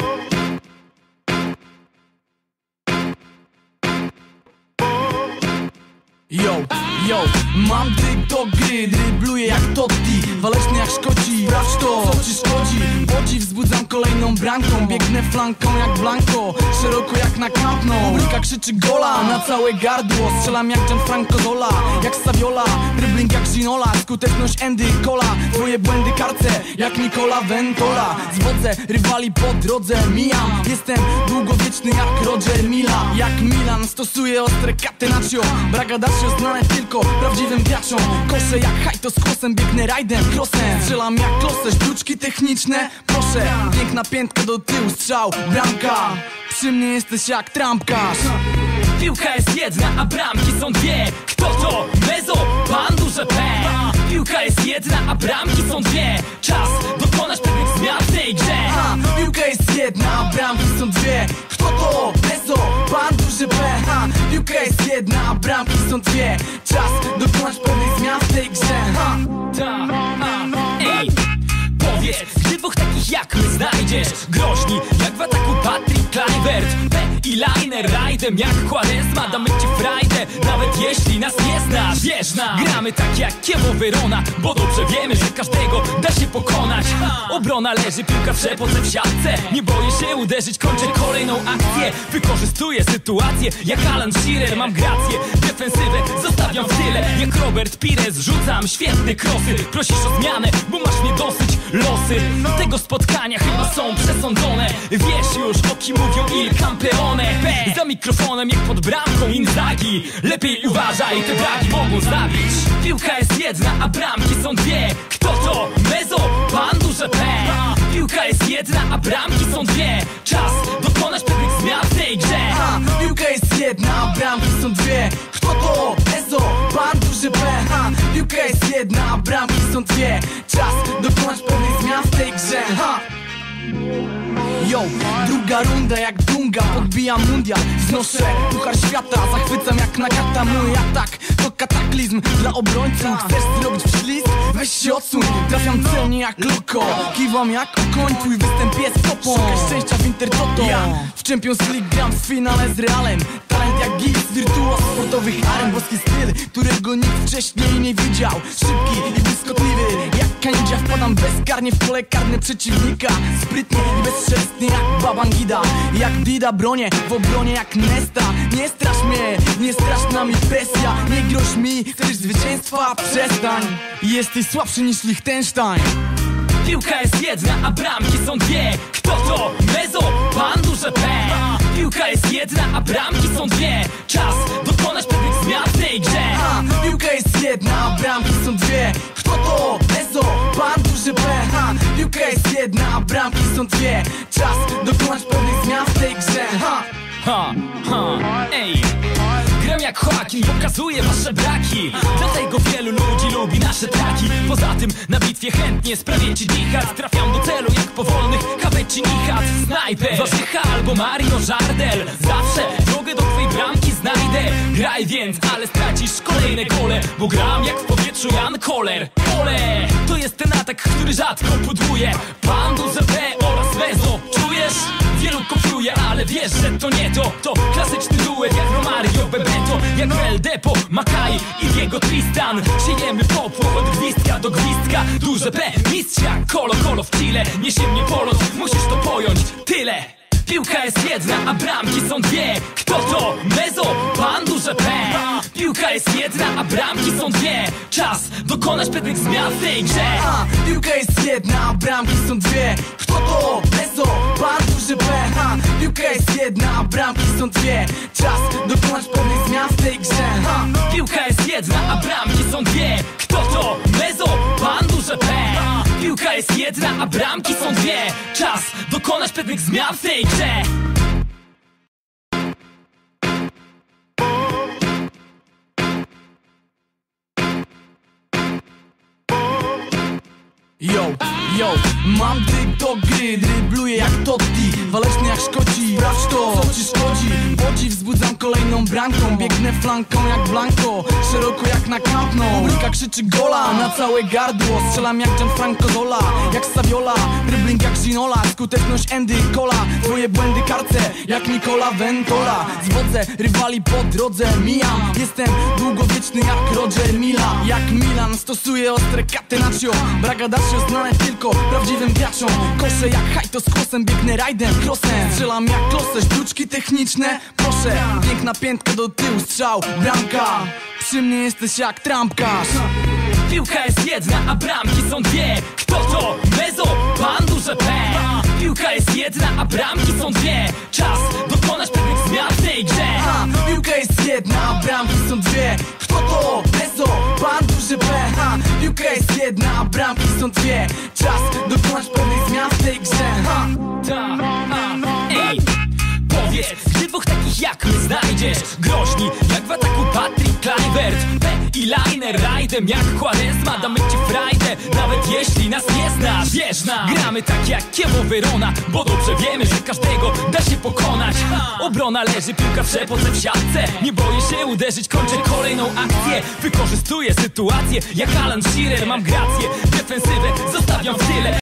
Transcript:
Yo, mam tryb do gry, drybluję jak Totti, waleczny jak Szkoci. Sprawdź to, co ci szkodzi. Podziw wzbudzam kolejną bramką, biegnę flanką jak Blanco, szeroko jak na Camp Nou. Publika krzyczy gola na całe gardło, strzelam jak Gianfranco Zola, jak Saviola, dribbling jak Ginola, skuteczność Andy Cola, twoje błędy karce jak Nicola Ventola. Zwodzę rywali po drodze, mijam, jestem długowieczny jak Roger Mila. Jak Milan stosuję ostre catenaccio, bragadacio znane tylko prawdziwym graczom. Koszę jak hajto z kłosem, biegnę rajdem, crossem, strzelam jak klosę, sztuczki techniczne, proszę. Piękna piętka do tyłu, strzał, bramka. Przy mnie jesteś jak trampkarz. Piłka jest jedna, a bramki są dwie. Kto to? Mezo, pan duże P. Piłka jest jedna, a bramki są dwie. Czas dokonać pewnych zmian w tej grze. Piłka jest jedna, a bramki są dwie. Kto to? Mezo, pan duże P. Piłka jest jedna, a bramki są dwie. Czas dokonać pewnych zmian w tej grze. Ej, powiedz, gdy dwóch takich jak my znajdziesz, groźni jak w ataku Patrick Kluivert, P i Liner, rajdem jak Quaresma, damy ci frajdę, nawet jeśli nas nie znasz. Wiesz, gramy tak jak Kiewo Verona, bo dobrze wiemy, że każdego da się pokonać. Obrona leży, piłka w przepoce w siatce, nie boję się uderzyć, kończę kolejną akcję. Wykorzystuję sytuację jak Alan Shearer, mam grację, defensywę zostawiam w tyle. Jak Robert Pires rzucam świetne krosy. Prosisz o zmianę, bo masz mnie dosyć. Losy tego spotkania chyba są przesądzone. Wiesz już, o kim mówią Il Campeone. Za mikrofonem jak pod bramką Inzaghi. Lepiej uważaj, te braki mogą zabić. Piłka jest jedna, a bramki są dwie. Kto to? Mezo, pan duże P. Piłka jest jedna, a bramki są dwie. Czas dokonać pewnych zmian w tej grze. Piłka jest jedna, a bramki są dwie. Kto to? Mezo, pan duże P. Piłka jest jedna, a bramki są dwie. Czas dokonać pewnych zmian w tej grze. Yo, druga runda jak Dunga, podbijam mundial, znoszę puchar świata, zachwycam jak Nagata. Mój atak to kataklizm dla obrońców. Chcesz zrobić wślizg? Weź się odsuń. Trafiam celnie jak Loko, kiwam jak koń, twój występ jest topą. Szukaj szczęścia w Intertoto. W Champions League gram w finale z Realem. Talent jak Giggs, wirtuoz sportowych aren. Boski styl, którego nikt wcześniej nie widział. Szybki i błyskotliwy jak Kanidzia, wpadam bezkarnie w pole karne przeciwnika. Sprytnie i bezszelestnie jak Babangida, jak Dida bronię w obronie jak Nesta. Nie strasz mnie, nie strasz nami presja. Nie groź mi, chcesz zwycięstwa? Przestań, jesteś słabszy niż Liechtenstein. Piłka jest jedna, a bramki są dwie. Kto to? Mezo, pan duże P. Piłka jest jedna, a bramki są dwie. Czas dokonać pewnych zmian w tej grze. Piłka jest jedna, a bramki są dwie. Kto to? Mezo, pan duże P. Piłka jest jedna, a bramki są dwie. Czas dokonać pewnych zmian w tej grze. Ej, gram jak Joaquin, pokazuję wasze braki. Dlatego wielu ludzi lubi nasze traki. Poza tym na bitwie chętnie sprawię ci dichat. Trafiam do celu jak powolnych Kabeci Nichat. Snajper, Warzycha albo Mario Żardel. Zawsze drogę do twojej bramki znajdę. Graj więc, ale stracisz kolejne gole, bo gram jak w powietrzu Jan Koller. Ole, to jest ten atak, który rzadko pudłuje. Pan duże P oraz Mezo, czujesz? Wielu kopiuje, ale wiesz, że to nie to. To klasyczny duet jak Romario Bebeto, jak El Depo, Makai i Diego Tristan. Siejemy popłoch od gwizdka do gwizdka. Duże P, mistrza, Colo w Chile. Niesie mnie polot, musisz to pojąć, tyle. Piłka jest jedna, a bramki są dwie. Kto to? Mezo, pan duże P. Piłka jest jedna, a bramki są dwie. Czas dokonać pewnych zmian w tej grze. Piłka jest jedna, a bramki są dwie. Kto to? Mezo, pan duże P. Piłka jest jedna, a bramki są dwie. Czas dokonać pewnych zmian w tej grze. Piłka jest jedna, a bramki są dwie. Kto to? Mezo, pan duże P. Piłka jest jedna, a bramki są dwie. Czas dokonać pewnych zmian w tej grze. Yo, mam tryb do gry, drybluję jak Totti, waleczny jak Szkoci. Sprawdź to, co ci szkodzi. Podziw wzbudzam kolejną bramką, biegnę flanką jak Blanco, szeroko jak na Camp Nou. Publika krzyczy gola na całe gardło, strzelam jak Gianfranco Zola, jak Saviola, dribbling jak Ginola, skuteczność Andy Cola, twoje błędy karce jak Nicola Ventola. Zwodzę rywali po drodze, mijam, jestem długowieczny jak Roger Mila. Jak Milan stosuję ostre catenaccio, bragadacio znane tylko prawdziwym graczom. Koszę jak hajto z kłosem, biegnę rajdem, crossem, strzelam jak klosę, sztuczki techniczne, proszę. Piękna piętka do tyłu, strzał, bramka. Przy mnie jesteś jak trampkarz. Piłka jest jedna, a bramki są dwie. Kto to? Mezo, pan duże P. Piłka jest jedna, a bramki są dwie. Czas dokonać pewnych zmian w tej grze. Piłka jest jedna, a bramki są dwie. Kto to? Mezo, pan duże P. Piłka jest jedna, a bramki są dwie. Czas dokonać pewnych zmian w tej grze. Ej, powiedz, gdy dwóch takich jak my znajdziesz, groźni jak w ataku Patrick Kluivert, P i Liner, rajdem jak Quaresma, damy ci frajdę, nawet jeśli nas nie znasz. Wierz nam, gramy tak jak Chievo Verona, bo dobrze wiemy, że każdego da się pokonać. Obrona leży, piłka w przepoce w siatce, nie boję się uderzyć, kończę kolejną akcję. Wykorzystuję sytuację jak Alan Shearer, mam grację, defensywę zostawiam w tyle.